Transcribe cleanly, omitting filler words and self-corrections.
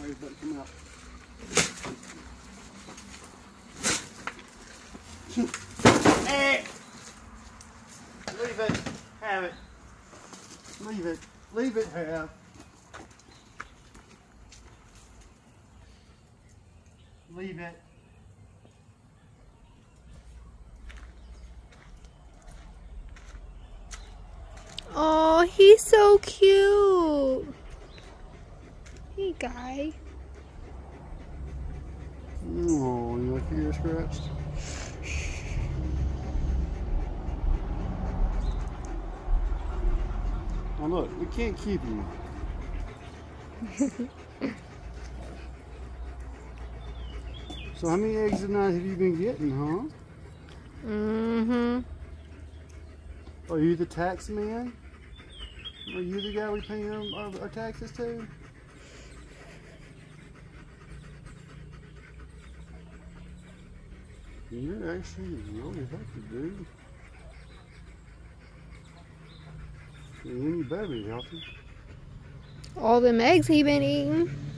eggs don't come out. Leave it. Have it. Leave it. Leave it, have. Leave it. Oh, he's so cute. Hey, guy. Oh, you like your ear scratched? Now look, we can't keep you. So how many eggs a night have you been getting, huh? Mm-hmm. Are you the tax man? Are you the guy we pay our taxes to? You're actually really healthy, dude. And you better be healthy. All them eggs he been eating.